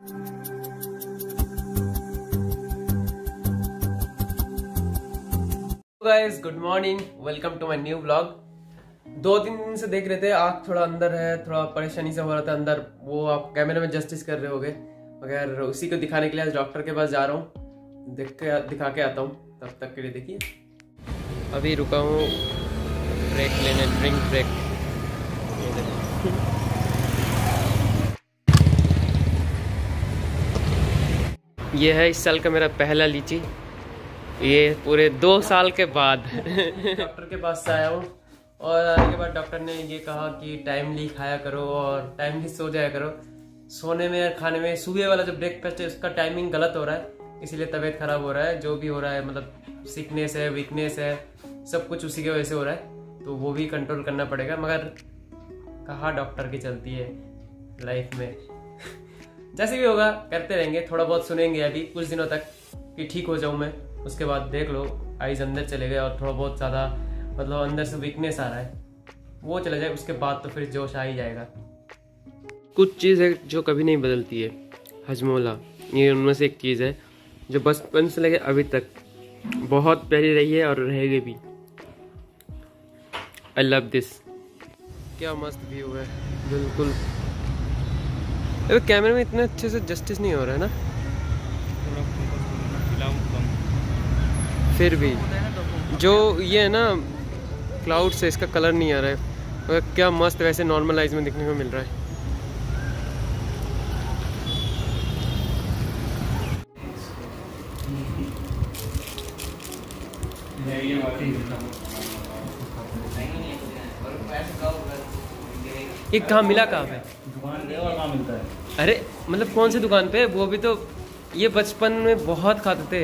Guys good morning, welcome to my new vlog. 2-3 दिन से देख रहे थे आँख थोड़ा अंदर है, थोड़ा परेशानी से हो रहा था अंदर, वो आप कैमरे में जस्टिस कर रहे होगे। मगर उसी को दिखाने के लिए आज डॉक्टर के पास जा रहा हूँ, दिखा के आता हूँ। तब तक के लिए देखिए, अभी रुका हूँ ब्रेक लेने, ड्रिंक ब्रेक। ये है इस साल का मेरा पहला लीची, ये पूरे 2 साल के बाद डॉक्टर के पास से आया हूँ। और आने के बाद डॉक्टर ने ये कहा कि टाइमली खाया करो और टाइमली सो जाया करो। सोने में और खाने में सुबह वाला जो ब्रेकफास्ट है उसका टाइमिंग गलत हो रहा है, इसीलिए तबीयत खराब हो रहा है। जो भी हो रहा है मतलब सिकनेस है, वीकनेस है, सब कुछ उसी की वजह से हो रहा है, तो वो भी कंट्रोल करना पड़ेगा। मगर कहाँ डॉक्टर की चलती है लाइफ में जैसे भी होगा करते रहेंगे, थोड़ा बहुत सुनेंगे अभी कुछ दिनों तक कि ठीक हो जाऊँ मैं। उसके बाद देख लो आइज अंदर चले गए और थोड़ा बहुत ज़्यादा मतलब अंदर से वीकनेस आ रहा है, वो चले जाए, उसके बाद तो फिर जोश आ ही जाएगा। कुछ चीज़ है जो कभी नहीं बदलती है, हजमोला, ये उनमें से एक चीज़ है जो बचपन से लेके अभी तक बहुत प्यारी रही है और रहेगी भी। I love this. क्या मस्त व्यू है, बिल्कुल। अरे कैमरे में इतने अच्छे से जस्टिस नहीं हो रहा है ना, फिर भी जो ये है ना क्लाउड से इसका कलर नहीं आ रहा है, मगर क्या मस्त वैसे नॉर्मलाइज में दिखने को मिल रहा है। ये कहाँ मिला, कहाँ पे दुकान पे और कहाँ मिलता है? अरे मतलब कौन सी दुकान पे? वो भी तो ये बचपन में बहुत खाते थे।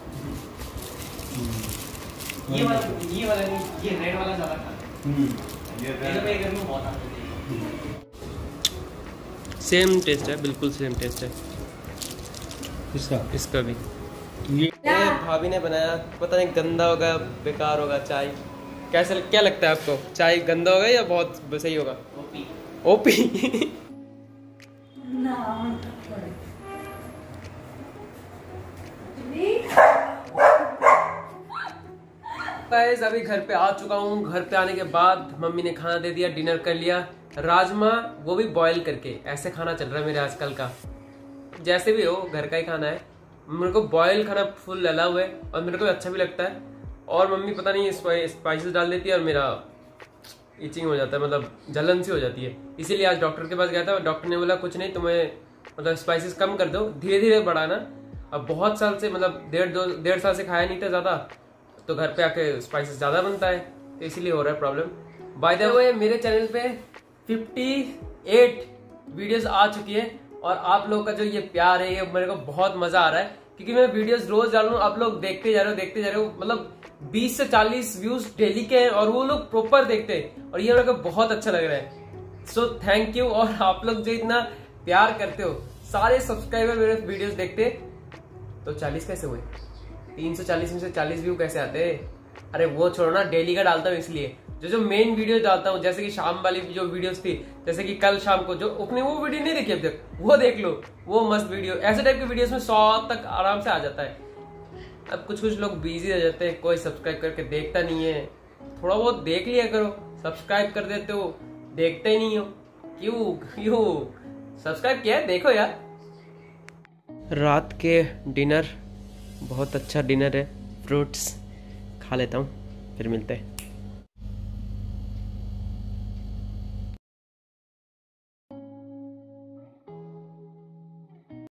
ये वाला नहीं, ये रेड वाला ज़्यादा खाते हैं। सेम टेस्ट है, बिल्कुल सेम टेस्ट है इसका भी। ये भाभी ने बनाया, पता नहीं गंदा होगा, बेकार होगा। चाय कैसे, क्या लगता है आपको? चाय गंदा होगा या बहुत सही होगा? ओपी गाइस अभी घर पे आ चुका हूँ। घर पे आने के बाद मम्मी ने खाना दे दिया, डिनर कर लिया। राजमा, वो भी बॉईल करके। ऐसे खाना चल रहा है मेरे आजकल का, जैसे भी हो घर का ही खाना है। मेरे को बॉयल खाना फुल अलाउ है और मेरे को अच्छा भी लगता है। और मम्मी पता नहीं स्पाइसेस डाल देती है और मेरा इचिंग हो जाता है, मतलब जलन सी हो जाती है। इसीलिए आज डॉक्टर के पास गया था, डॉक्टर ने बोला कुछ नहीं, तुम्हें मतलब स्पाइसेस कम कर दो, धीरे धीरे बढ़ाना। अब बहुत साल से मतलब 1.5 साल से खाया नहीं था ज़्यादा, तो घर पे आके स्पाइसेस ज़्यादा बनता है, तो इसीलिए हो रहा है प्रॉब्लम। बाय द वे मेरे चैनल पे 58 वीडियोस आ चुकी है और आप लोग का जो ये प्यार है, ये मेरे को बहुत मजा आ रहा है, क्योंकि मैं वीडियोस रोज डाल रहा हूँ, आप लोग देखते जा रहे हो। मतलब 20 से 40 व्यूज डेली के हैं और वो लोग प्रॉपर देखते हैं और ये मेरे को बहुत अच्छा लग रहा है। So thank you. और आप लोग जो इतना प्यार करते हो, सारे सब्सक्राइबर मेरे वीडियोस देखते, तो 40 कैसे हुए? 340 में से 40 व्यू कैसे आते? अरे वो छोड़ो ना, डेली का डालता हूँ इसलिए। जो मेन वीडियो डालता हूँ, जैसे कि शाम वाली जो वीडियोस थी, जैसे कि कल शाम को जो अपने वो वीडियो नहीं देखी अब तक, वो देख लो, वो मस्त वीडियो। ऐसे टाइप के वीडियोस में 100 तक आराम से आ जाता है। अब कुछ लोग बिजी रह जाते हैं, कोई सब्सक्राइब करके देखता नहीं है। थोड़ा बहुत देख लिया करो, सब्सक्राइब कर देते हो, देखते ही नहीं हो। क्यों सब्सक्राइब किया है, देखो यार। रात के डिनर बहुत अच्छा डिनर है, फ्रूट्स खा लेता हूँ, फिर मिलते हैं।